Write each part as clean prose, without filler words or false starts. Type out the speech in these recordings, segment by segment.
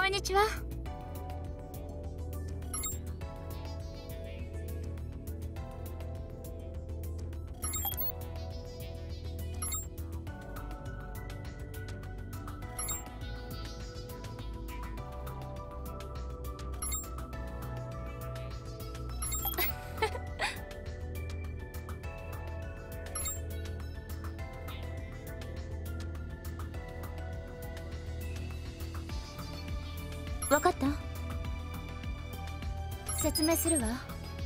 んにちは。わかった？説明するわ。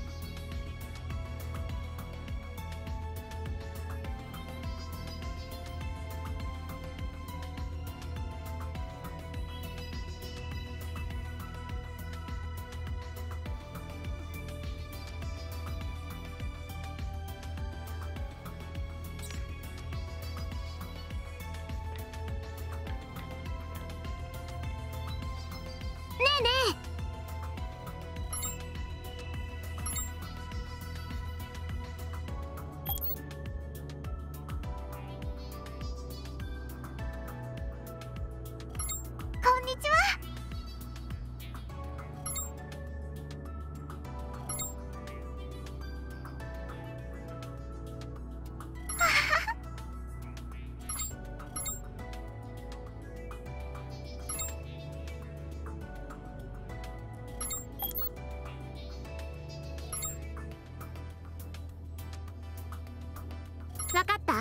こんにちは。わかった？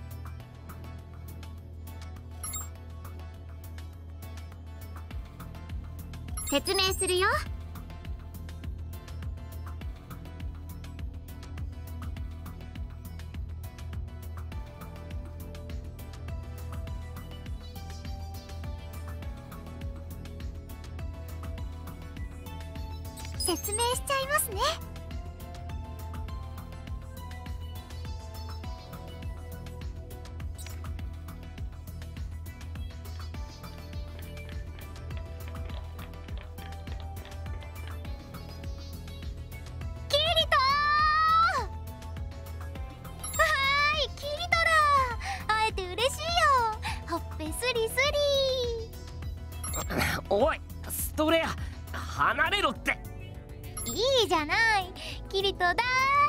説明するよ。説明しちゃいますね。 おい、ストレア、離れろって。 いいじゃない、キリト大好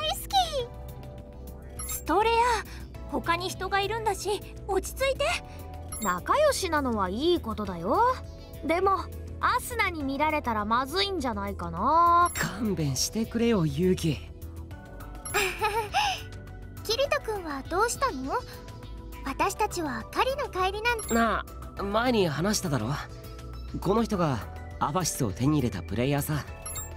き。ストレア、他に人がいるんだし落ち着いて。仲良しなのはいいことだよ。でもアスナに見られたらまずいんじゃないかな。 勘弁してくれよ、ユウキ。 キリト君はどうしたの？私たちは狩りの帰りなんなあ、前に話しただろ。この人がアバシスを手に入れたプレイヤーさ。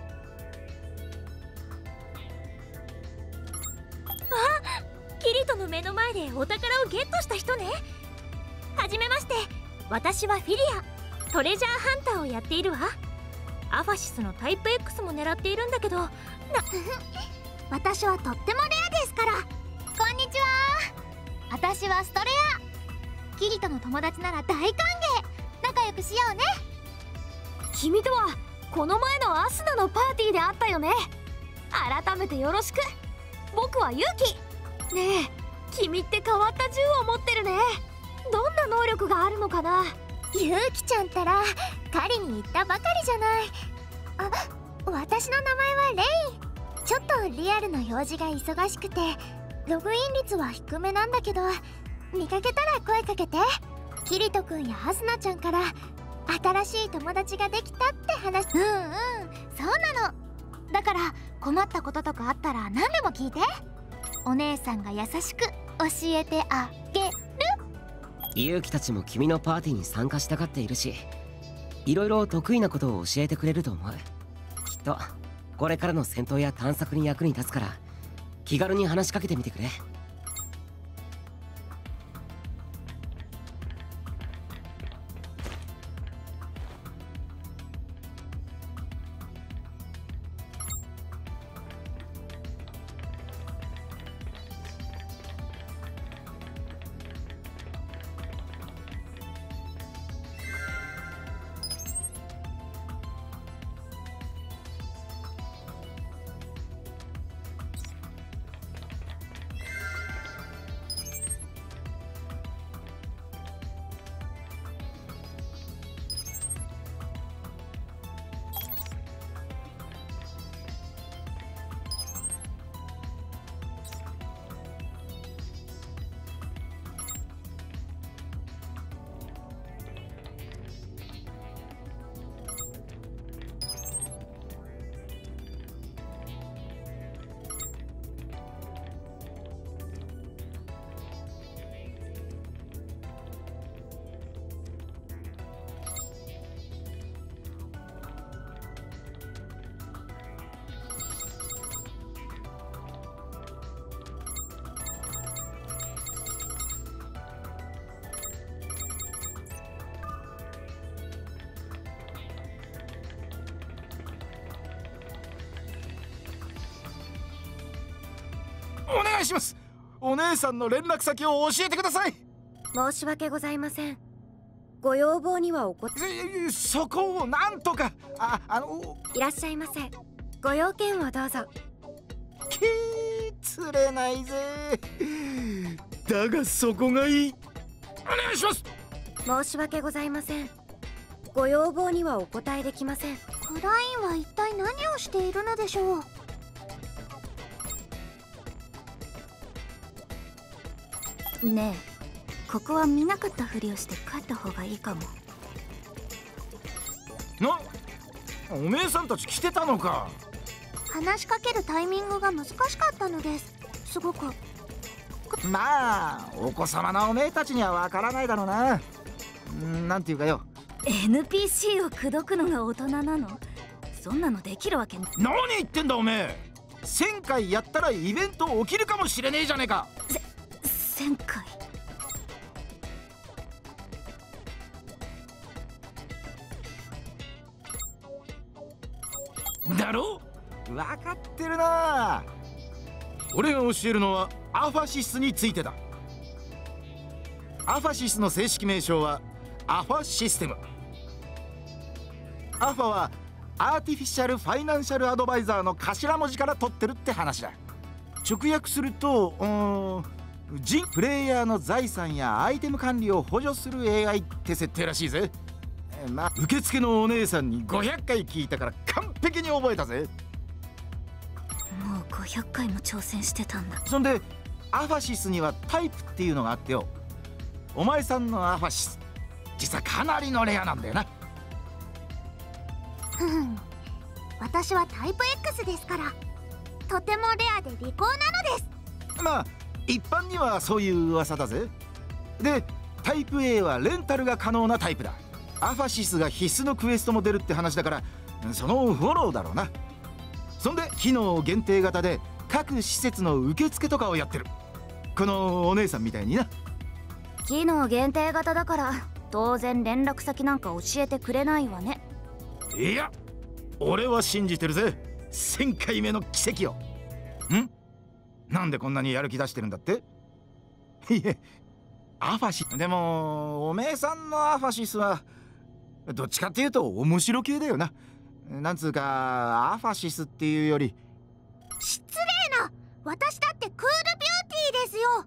あ、キリトの目の前でお宝をゲットした人ね。はじめまして、私はフィリア。トレジャーハンターをやっているわ。アバシスのタイプ X も狙っているんだけど私はとってもレアですから。こんにちは。私はストレア。キリトの友達なら大歓迎。仲良くしようね。 君とはこの前のアスナのパーティーで会ったよね。改めてよろしく。僕はユウキ。ねえ、君って変わった銃を持ってるね。どんな能力があるのかな？ ユウキちゃんったら狩りに行ったばかりじゃない。あ、私の名前はレイ。ちょっとリアルな用事が忙しくてログイン率は低めなんだけど、見かけたら声かけて。キリトくんやアスナちゃんから新しい友達ができたって話。そうなの。だから困ったこととかあったら何でも聞いて。お姉さんが優しく教えてあげる。 ユウキたちも君のパーティーに参加したがっているし、いろいろ得意なことを教えてくれると思う。きっとこれからの戦闘や探索に役に立つから、気軽に話しかけてみてくれ。 お願いします。お姉さんの連絡先を教えてください。 申し訳ございません。ご要望にはそこをなんとか。 いらっしゃいませ。ご用件をどうぞ。 釣れないぜ。だがそこがいい。お願いします。 申し訳ございません。ご要望にはお答えできません。 クラインは一体何をしているのでしょう。 ねえ、ここは見なかったふりをして帰った方がいいかも。 おめえさんたち来てたのか。 話しかけるタイミングが難しかったのです。すごく。 まあお子様のおめえたちにはわからないだろうな。なんていうかよ、 NPC を口説くのが大人なの？そんなのできるわけない。 何言ってんだおめえ。1000回やったらイベント起きるかもしれねえじゃねえか。 1000回。 だろ？分かってるな。俺が教えるのはアファシスについてだ。アファシスの正式名称はアファシステム。アファはアーティフィシャル・ファイナンシャル・アドバイザーの頭文字から取ってるって話だ。直訳するとプレイヤーの財産やアイテム管理を補助する AI って設定らしいぜ。まあ受付のお姉さんに500回聞いたから完璧に覚えたぜ。 もう500回も挑戦してたんだ。 そんでアファシスにはタイプっていうのがあってよ。お前さんのアファシス実はかなりのレアなんだよな。 私はタイプ X ですから、とてもレアで利口なのです。 まあ一般にはそういう噂だぜ。でタイプ A はレンタルが可能なタイプだ。アファシスが必須のクエストも出るって話だから、そのフォローだろうな。そんで機能限定型で各施設の受付とかをやってる。このお姉さんみたいにな。 機能限定型だから当然連絡先なんか教えてくれないわね。 いや俺は信じてるぜ。1000回目の奇跡を。なんでこんなにやる気出してるんだって。いえアファシスでもおめえさんのアファシスはどっちかっていうと面白系だよな。なんつうかアファシスっていうより。 失礼な。私だってクールビューティーですよ。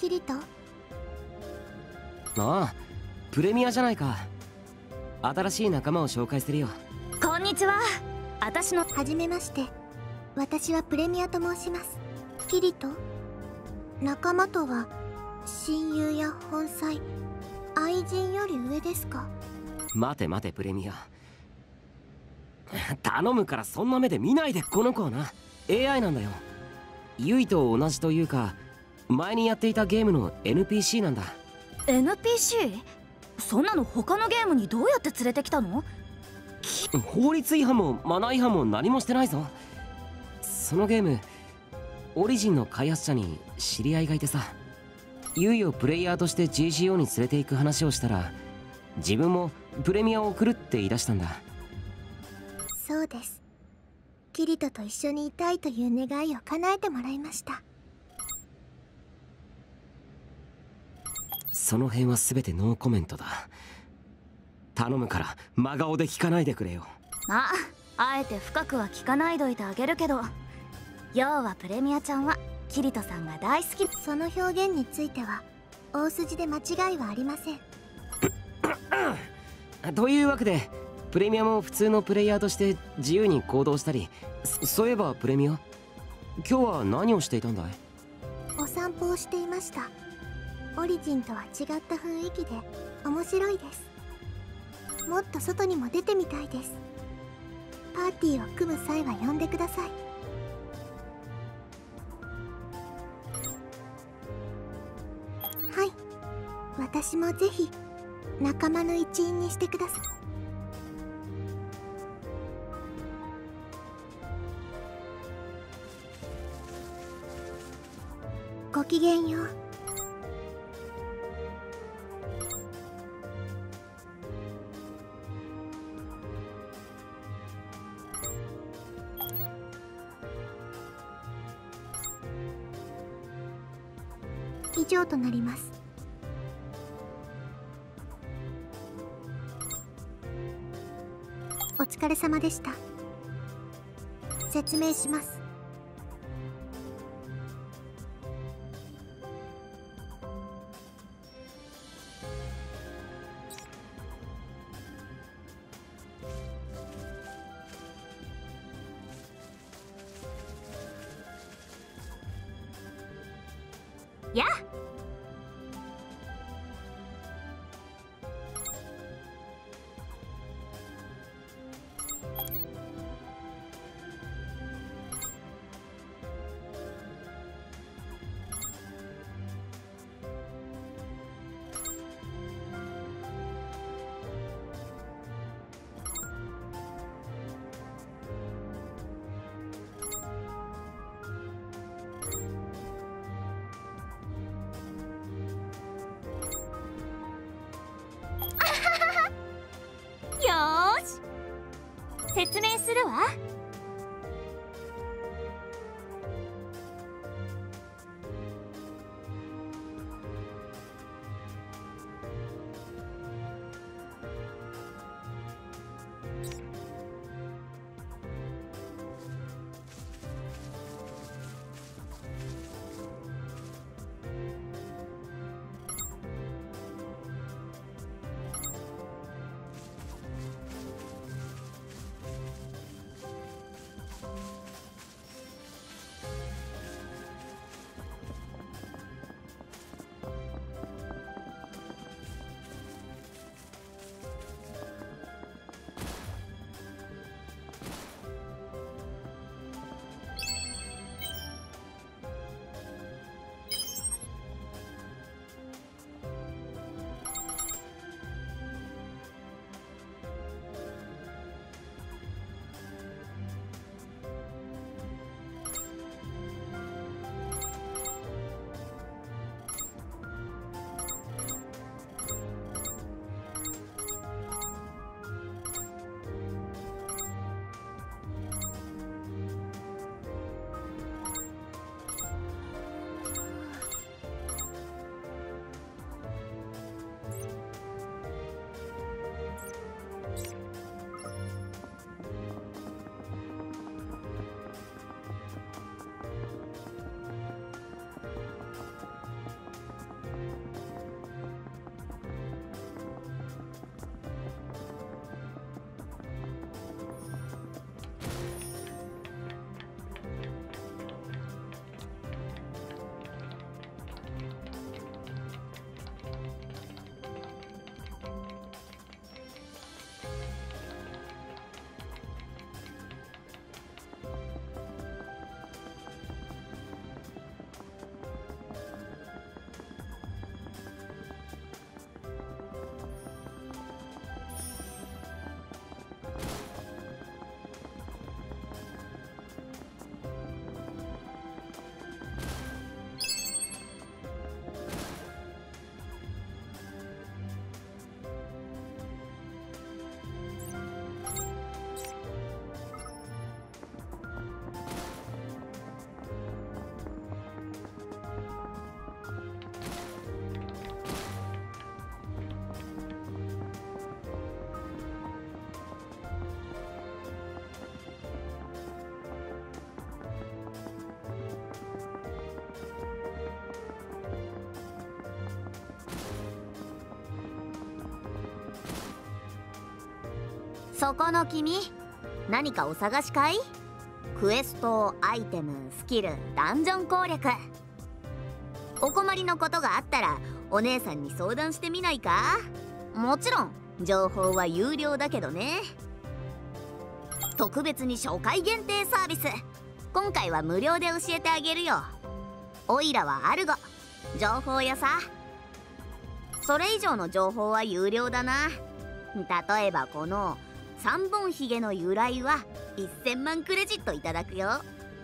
キリト。 ああ、プレミアじゃないか。新しい仲間を紹介するよ。 こんにちは。私のはじめまして、私はプレミアと申します。キリト。仲間とは親友や本妻、愛人より上ですか？ 待て待てプレミア、頼むからそんな目で見ないで。この子はな AI なんだよ。ユイと同じというか、前にやっていたゲームの NPC なんだ。 NPC？ そんなの他のゲームにどうやって連れてきたの？ 法律違反もマナー違反も何もしてないぞ。そのゲームオリジンの開発者に知り合いがいてさ、ユイをプレイヤーとして GCO に連れて行く話をしたら、自分もプレミアを送るって言い出したんだ。 そうです。キリトと一緒にいたいという願いを叶えてもらいました。 その辺は全てノーコメントだ。頼むから真顔で聞かないでくれよ。 まあ、あえて深くは聞かないどいてあげるけど、要はプレミアちゃんはキリトさんが大好き。 その表現については大筋で間違いはありません。 というわけでプレミアも普通のプレイヤーとして自由に行動したり。そういえばプレミア、今日は何をしていたんだい？ お散歩をしていました。オリジンとは違った雰囲気で面白いです。もっと外にも出てみたいです。パーティーを組む際は呼んでください。はい、私もぜひ仲間の一員にしてください。ごきげんよう。以上となります。お疲れ様でした。説明します。 やあ、よーし、説明するわ。 そこの君、何かお探しかい？クエスト、アイテム、スキル、ダンジョン攻略。お困りのことがあったらお姉さんに相談してみないか？もちろん情報は有料だけどね。特別に初回限定サービス、今回は無料で教えてあげるよ。オイラはアルゴ、情報屋さ。それ以上の情報は有料だな。例えばこの3本ひげの由来は1000万クレジットいただくよ。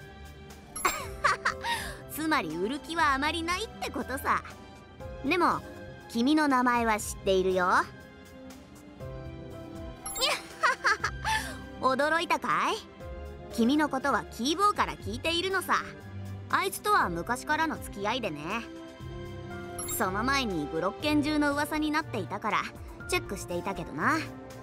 つまり売る気はあまりないってことさ。でも君の名前は知っているよ。驚いたかい？君のことはキーボーから聞いているのさ。あいつとは昔からの付き合いでね。その前にブロッケン中の噂になっていたからチェックしていたけどな。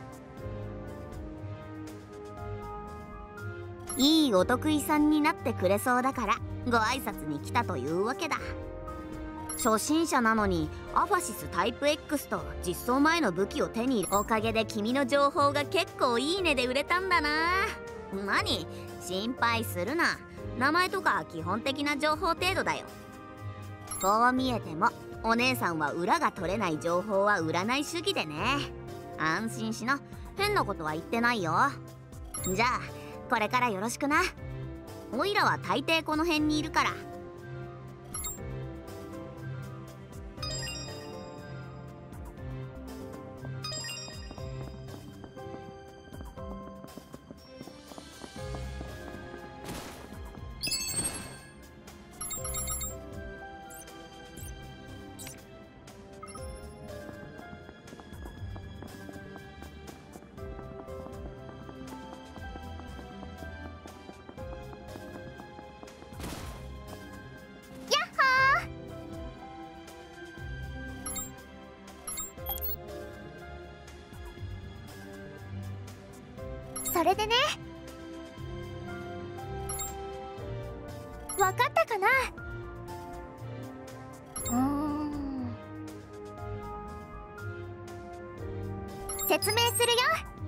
いいお得意さんになってくれそうだからご挨拶に来たというわけだ。初心者なのにアファシスタイプ X と実装前の武器を手に入れ、おかげで君の情報が結構いいねで売れたんだな。何、心配するな。名前とか基本的な情報程度だよ。こう見えてもお姉さんは裏が取れない情報は売らない主義でね。安心しな、変なことは言ってないよ。じゃあこれからよろしくな。おいらは大抵この辺にいるから。 それでね、わかったかな？説明するよ。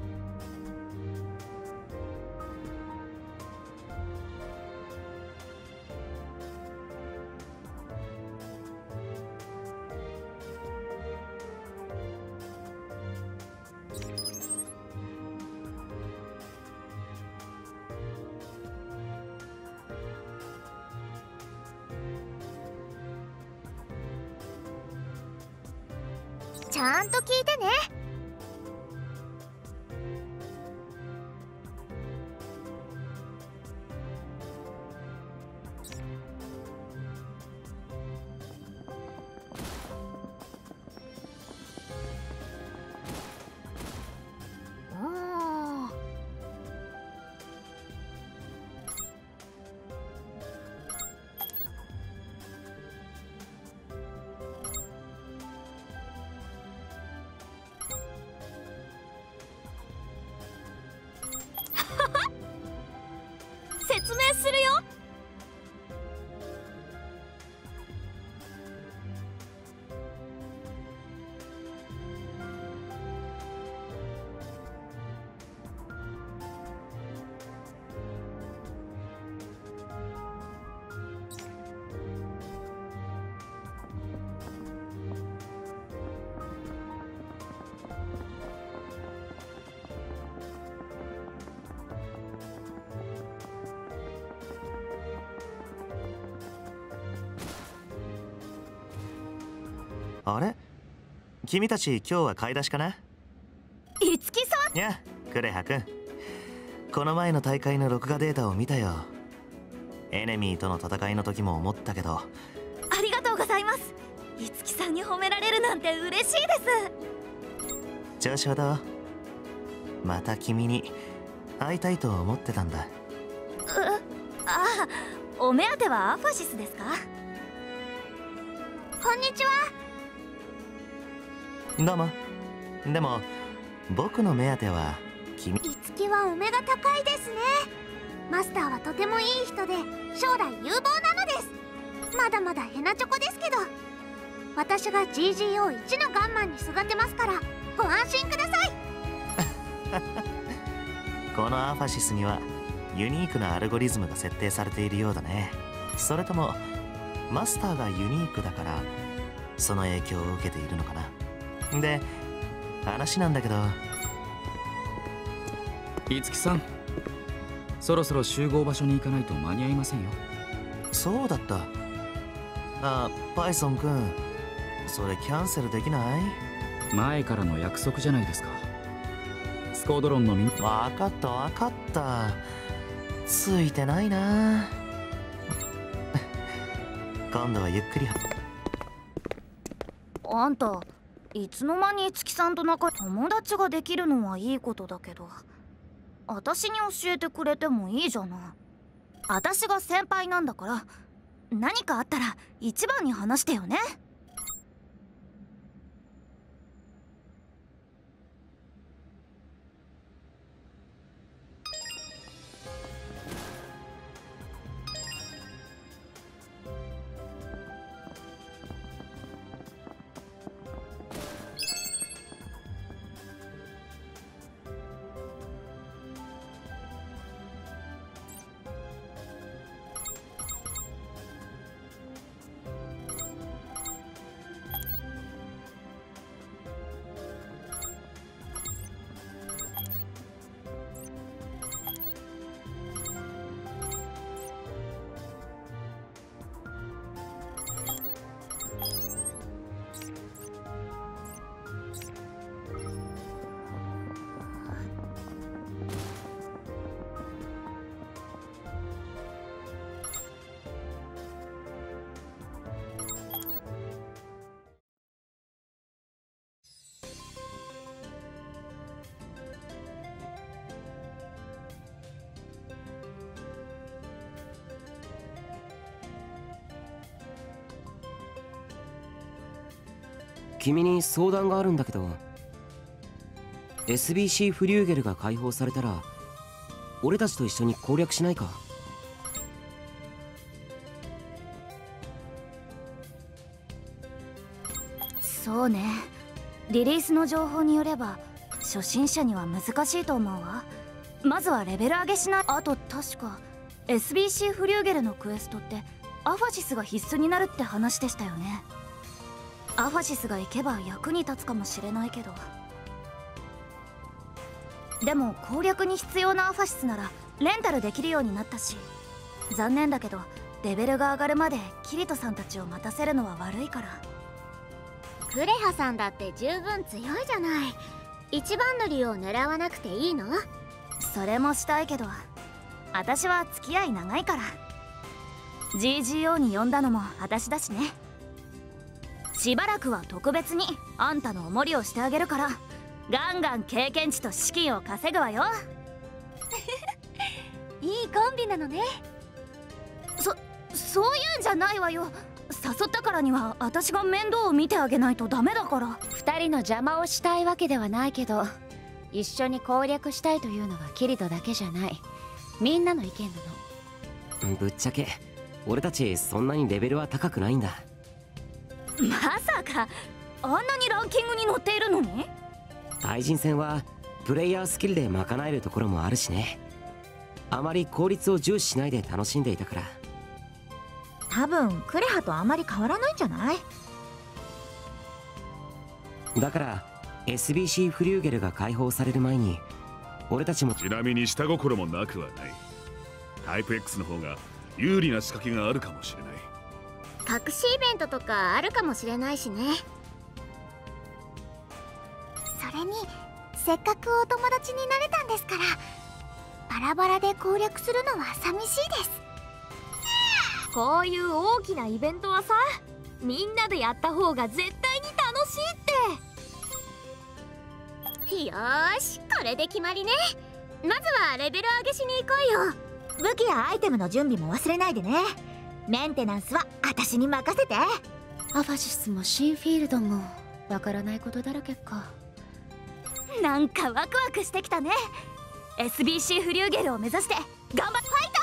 ちゃんと聞いてね。 説明するよ。 あれ、君たち今日は買い出しかな？ いつきさん。 いや、クレハ君、この前の大会の録画データを見たよ。エネミーとの戦いの時も思ったけど。 ありがとうございます。いつきさんに褒められるなんて嬉しいです。 調子はどう？また君に会いたいと思ってたんだ。 ああ、お目当てはアファシスですか？ こんにちは。 どうも。でも僕の目当ては君。 いつきはお目が高いですね。マスターはとてもいい人で将来有望なのです。まだまだヘナチョコですけど、私が GGO1 のガンマンに育てますからご安心ください。 このアファシスにはユニークなアルゴリズムが設定されているようだね。それともマスターがユニークだからその影響を受けているのかな。で、話なんだけど、 いつきさん、そろそろ集合場所に行かないと間に合いませんよ。 そうだった。あ、パイソンくん、それキャンセルできない？ 前からの約束じゃないですか。スコードロンの分かった分かった、ついてないな。今度はゆっくり。 あんたいつの間に月さんと友達ができるのはいいことだけど、私に教えてくれてもいいじゃない。私が先輩なんだから、何かあったら一番に話してよね。 君に相談があるんだけど、 SBC フリューゲルが解放されたら俺たちと一緒に攻略しないか？ そうね、リリースの情報によれば初心者には難しいと思うわ。まずはレベル上げしない。あと確か SBC フリューゲルのクエストってアファシスが必須になるって話でしたよね。アファシスが行けば役に立つかもしれないけど、でも攻略に必要なアファシスならレンタルできるようになったし、残念だけどレベルが上がるまでキリトさんたちを待たせるのは悪いから。 クレハさんだって十分強いじゃない。一番乗りを狙わなくていいの？ それもしたいけど、私は付き合い長いから。 GGO に呼んだのも私だしね。しばらくは特別にあんたのお守りをしてあげるから、ガンガン経験値と資金を稼ぐわよ。 いいコンビなのね。 そういうんじゃないわよ。誘ったからには私が面倒を見てあげないとダメだから。 2人の邪魔をしたいわけではないけど、一緒に攻略したいというのはキリトだけじゃない、みんなの意見なの。 ぶっちゃけ俺たちそんなにレベルは高くないんだ。 まさかあんなにランキングに載っているのに？ 対人戦はプレイヤースキルで賄えるところもあるしね。あまり効率を重視しないで楽しんでいたから。 多分クレハとあまり変わらないんじゃない？ だから SBC フリューゲルが解放される前に俺たちも。 ちなみに下心もなくはない。タイプ X の方が有利な仕掛けがあるかもしれない。 隠しイベントとかあるかもしれないしね。 それにせっかくお友達になれたんですから、バラバラで攻略するのは寂しいです。 こういう大きなイベントはさ、みんなでやった方が絶対に楽しいって。 よーし、これで決まりね。まずはレベル上げしに行こうよ。 武器やアイテムの準備も忘れないでね。メンテナンスは私に任せて。 アファシスもシンフィールドもわからないことだらけか。 なんかワクワクしてきたね。 SBC フリューゲルを目指して頑張っファイト。